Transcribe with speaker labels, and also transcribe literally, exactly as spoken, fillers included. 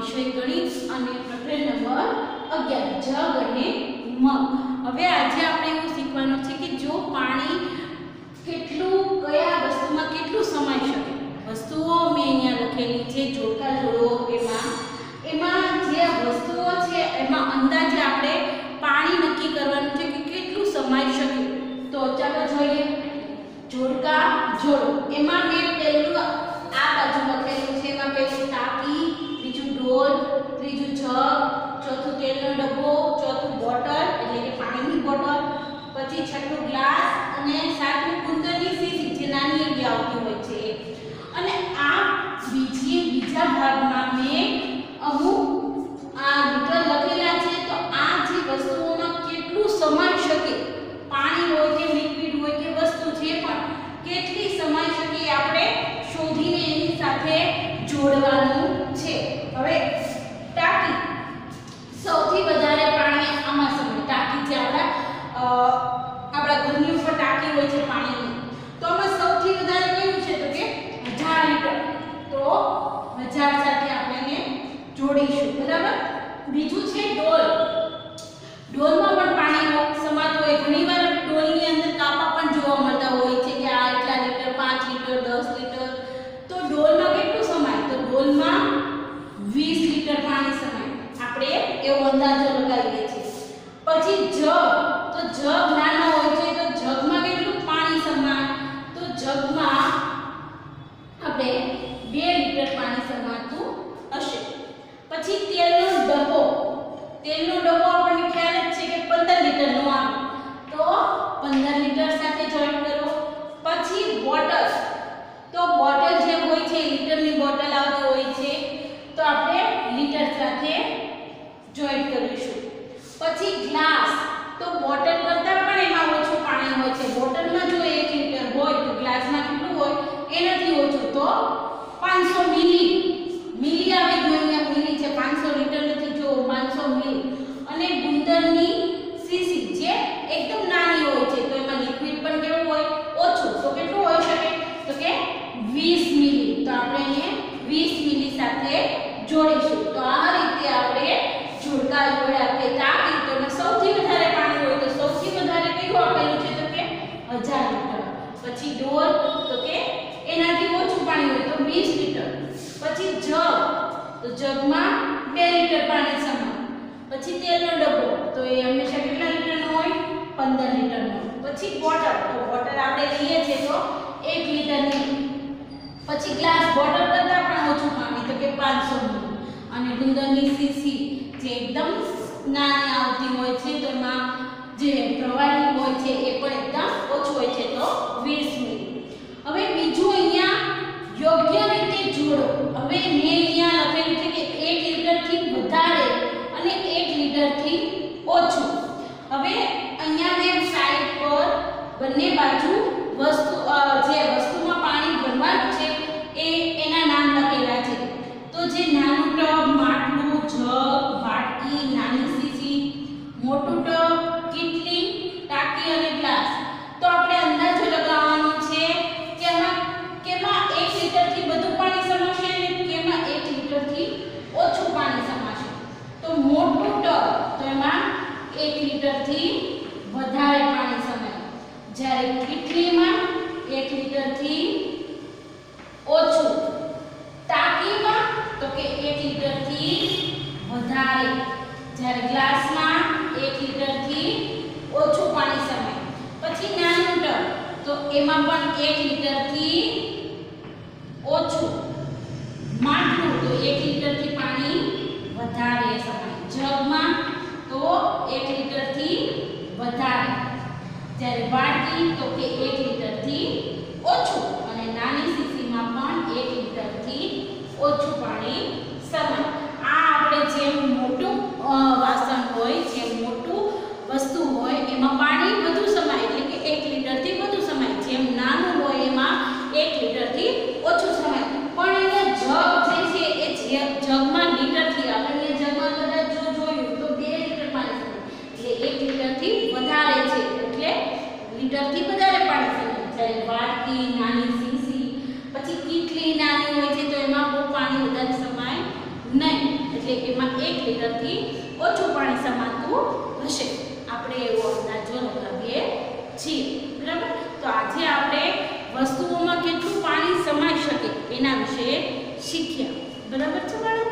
Speaker 1: વિષય ગણિત અને પ્રકરણ નંબર અગિયાર જગ અને મગ. હવે આજે આપણે એવું શીખવાનું છે કે જો પાણી કેટલું કયા વસ્તુમાં કેટલું સમાઈ શકે. વસ્તુઓ મેં અહીંયા લખેલી છે જોડકા જોડો. એમાં એમાં જે વસ્તુઓ છે એમાં અંદાજે આપણે પાણી નક્કી કરવાનું છે કે કેટલું સમાઈ શકે. તો ચાલો જોઈએ જોડકા જોડો. એમાં મેં પહેલું આ બાજુ લખેલું છે. એમાં પહેલું ટાંકી, બીજું ડોલ, ત્રીજું જગ, ચોથું તેલનો ડબ્બો, ચોથું બોટલ એટલે કે પાણીની બોટલ, પછી છઠ્ઠું ગ્લાસ અને સાતમું કુંદરની શીશી જે નાની એવી આવતી હોય છે. અને આ બીજી બીજા ભાગમાં મેં અમુક આ લીટર લખેલા છે. તો આ જે વસ્તુઓમાં કેટલું સમાઈ શકે, પાણી હોય કે લિક્વિડ હોય કે વસ્તુ જે પણ કેટલી સમાઈ શકે એ આપણે શોધીને એની સાથે જોડવાનું છે. હવે ટાંકી સૌથી વધારે પાણી આમાં સમાય. ટાંકી જે આપણા આપણા ઘરની ઉપર ટાંકી હોય છે પાણીની, તો આમાં સૌથી વધારે કયું છે તો કે હજાર લીટર. તો હજાર સાથે આપણે એને જોડીશું. બરાબર. બીજું છે ડોલ. ડોલમાં પણ પાણી સમાતું હોય. ઘણીવાર ડોલની અંદર કાપા પણ જોવા મળતા હોય છે કે આ એટલા લીટર, પાંચ લીટર, દસ લીટર. તો ડોલમાં કેટલું સમાય? તો ડોલમાં વીસ લીટર પાણી સમાય. આપણે એવો અંદાજો લગાવીએ છીએ. પછી જગ. તો જગ નાનો હોય છે તો જગમાં કેટલું પાણી સમાય? તો જગમાં આપણે બે લીટર પાણી સમાતું હશે. પછી તેલનો ડબ્બો. તેલનો ડબ્બો આપણને ખ્યાલ જ છે કે પંદર લીટરનો આવે. તો પંદર લીટર સાથે જોઈન્ટ કરો. પછી બોટલ. તો બોટલ જે હોય છે લીટરની બોટલ આવતી હોય છે તો આપણે લીટર સાથે જોઈન્ટ કરીશું. પછી ગ્લાસ. તો બોટલ કરતાં પણ એમાં ઓછું પાણી હોય છે. બોટલમાં જો એક લીટર હોય તો ગ્લાસમાં કેટલું હોય? એનાથી ઓછું. તો પાંચસો મિલી. મિલી આવે જોઈએ મિલી છે, પાંચસો લીટર નથી. જો પાંચસો મિલી. અને ગુંદરની સીસી જે એકદમ નાની હોય છે તો એમાં લિક્વિડ પણ કેવું હોય? ઓછું. તો કેટલું હોઈ શકે? તો કે વીસ મિલી. તો આપણે એને વીસ મિલી સાથે જોડીશું. તો આ રીતે આપણે જોડકા જોડ્યા કે ટાંકી. તો સૌથી વધારે પાણી હોય તો સૌથી વધારે કયું આપેલું છે તો કે હજાર લીટર. પછી ડોલ તો કે એનાથી ઓછું પાણી હોય તો વીસ લીટર. પછી જગ. તો જગમાં બે લીટર પાણી સમાય. પછી તેલનો ડબ્બો. તો એ હંમેશા કેટલા લીટરનો હોય? પંદર લીટરનો. પછી બોટલ. તો બોટલ આપણે લઈએ છીએ તો એક લીટરની. પછી ગ્લાસ. બોટલ કરતાં પણ ઓછું પાણી તો કે પાંચસો મિલી. અને ગુંદરની શીશી જે એકદમ નાની આવતી હોય છે તો એમાં જે પ્રવાહી હોય છે એ પણ એકદમ ઓછું હોય છે તો વીસ મિલી. હવે બીજું અહીંયા યોગ્ય રીતે જોડો. હવે મેં અહીંયા લખેલું છે કે એક લીટરથી વધારે અને એક લીટરથી ઓછું. હવે અહીંયા મેં સાઈડ પર બંને બાજુ વસ્તુ જે વસ્તુમાં પાણી ભરવાનું છે એ એના નામ લખેલા છે. તો જે નાનું ટબ, માટલું, જગ, વાટકી, નાની શીશી, મોટું ટબ, કીટલી, ટાંકી અને ગ્લાસ. તો આપણે અંદાજો લગાવવાનો છે કે એમાં કેમાં એક લીટરથી વધુ પાણી સમાશે અને કેમાં એક લીટરથી ઓછું પાણી સમાશે. તો મોટું ટબ તો એમાં એક લીટરથી વધારે પાણી સમાય. જ્યારે કીટલીમાં એક લીટરથી ઓછું. ટાંકીમાં તો કે એક લીટરથી વધારે. જ્યારે ગ્લાસમાં એક લીટરથી ઓછું પાણી સમાય. પછી નાનું ટબ. તો એમાં પણ એક લીટરથી ઓછું. માટલું તો એક લીટરથી પાણી વધારે સમાય. જગમાં તો એક લીટરથી વધારે. જ્યારે વાટકી તો કે એક લીટરથી ઓછું. અને નાની શીશીમાં પણ એક લીટરથી ઓછું પાણી સમાય. આ આપણે જેમ મોટું વાસણ હોય, જેમ મોટું વસ્તુ હોય એમાં પાણી વધુ સમાય એટલે કે એક લીટરથી વધુ સમાય. જેમ નાનું હોય એમાં એક લીટરથી ઓછું સમાય. પણ અહીંયા જગ જે છે એ જગમાં લીટરથી આવે. અહીંયા જગમાં કદાચ જો જોયું તો બે લીટર પાણી સમાય. એટલે એક લીટરથી વધારે છે એટલે લીટરથી વધારે પાણી સમાય. જ્યારે વાટકી, નાની શીશી, પછી કીટલી નાની હોય છે તો એમાં બહુ પાણી વધારે સમાય નહીં. એમાં એક લીટરથી ઓછું પાણી સમાતું હશે. આપણે એવો અંદાજો લગાવીએ છીએ. બરાબર. તો આજે આપણે વસ્તુઓમાં કેટલું પાણી સમાઈ શકે એના વિશે શીખ્યા. બરાબર છે બાળકો?